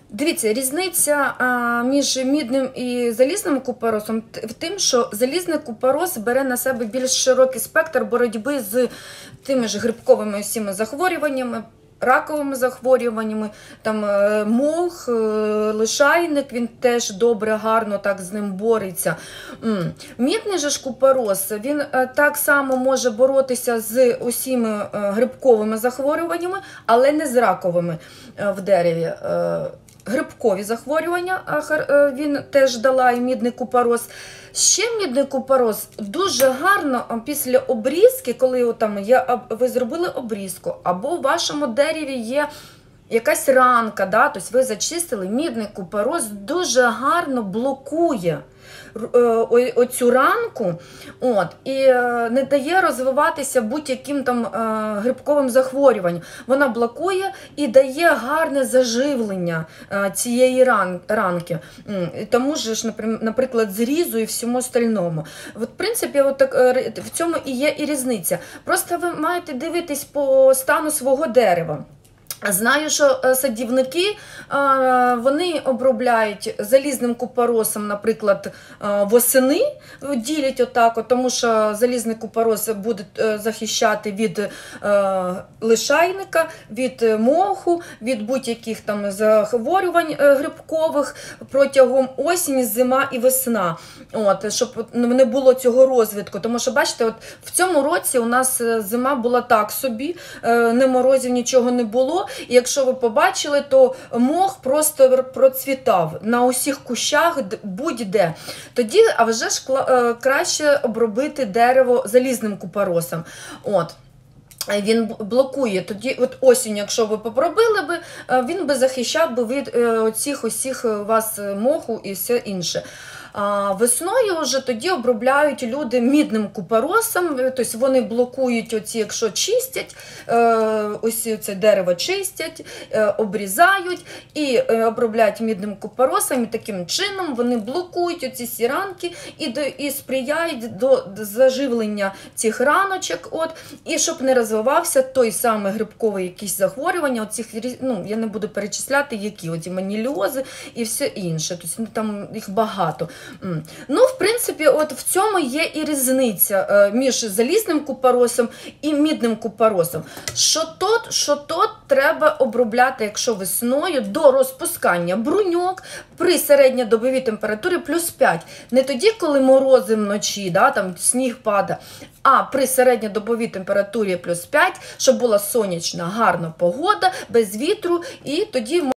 Дивіться, різниця між мідним і залізним купоросом в тим, що залізний купорос бере на себе більш широкий спектр боротьби з тими ж грибковими усіма захворюваннями, раковими захворюваннями, там мох, лишайник, він теж добре, гарно так з ним бореться. Мідний же ж купорос, він так само може боротися з усіма грибковими захворюваннями, але не з раковими в дереві. Грибкові захворювання, він теж долає мідний купорос. Ще мідний купорос дуже гарно після обрізки, коли ви зробили обрізку, або в вашому дереві є якась ранка, да, тобто ви зачистили, мідний купорос дуже гарно блокує оцю ранку, і не дає розвиватися будь-яким там грибковим захворюванням. Вона блокує і дає гарне заживлення цієї ранки. Тому ж, наприклад, зрізу і всьому остальному. В принципі, в цьому і є і різниця. Просто ви маєте дивитись по стану свого дерева. Знаю, що садівники, вони обробляють залізним купоросом, наприклад, восени, ділять отак, тому що залізний купорос буде захищати від лишайника, від моху, від будь-яких там захворювань грибкових протягом осені, зима і весна. Щоб не було цього розвитку. Тому що, бачите, в цьому році у нас зима була так собі, не морозів, нічого не було. І якщо ви побачили, то мох просто процвітав на усіх кущах, будь-де. Тоді, а вже ж краще обробити дерево залізним купоросом. Він блокує. Тоді осінь, якщо ви попробили би, він би захищав би від оцих усіх вас моху і все інше. Весною вже тоді обробляють люди мідним купоросом, тобто вони блокують оці, якщо чистять, ось це дерево чистять, обрізають і обробляють мідним купоросом, і таким чином вони блокують оці сіранки і сприяють до заживлення цих раночок, і щоб не розвивався той самий грибковий якісь захворювання, оцих, я не буду перечисляти, які, оці маніліози і все інше, тобто там їх багато. В принципі, в цьому є і різниця між залізним купоросом і мідним купоросом. Що тот треба обробляти, якщо весною, до розпускання бруньок при середньодобовій температурі плюс 5. Не тоді, коли морози вночі, там сніг падає, а при середньодобовій температурі плюс 5, щоб була сонячна, гарна погода, без вітру, і тоді